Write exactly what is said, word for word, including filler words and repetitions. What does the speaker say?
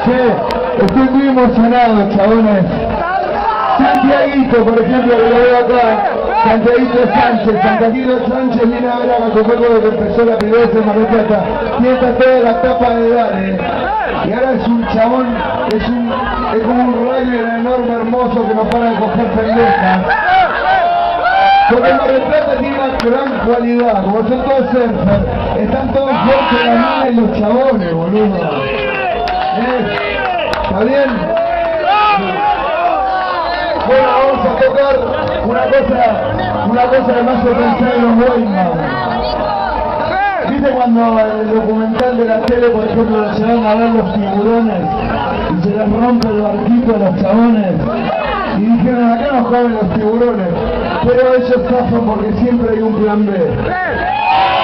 Che, estoy muy emocionado, chabones. Santiaguito, por ejemplo, que lo veo acá. Santiaguito Sánchez. Santiaguito Sánchez viene a ver a Cacopeco desde que empezó la primera vez en Mar del Plata. Tiene toda la etapa de edad, eh. Y ahora es un chabón, es un es como un Ryder enorme, hermoso, que no para de coger pendejas. Porque Mar del Plata tiene una gran cualidad, como son todos surfers, están todos fuertes la mina y los chabones, boludo. ¿Eh? ¿Está bien? Bueno, vamos a tocar una cosa, una cosa que me hace pensar en los Weyman. ¿Viste cuando el documental de la tele, por ejemplo, lo llevan a ver los tiburones y se les rompe el barquito a los chabones? Y dijeron, acá no joden los tiburones, pero ellos zafan porque siempre hay un plan B.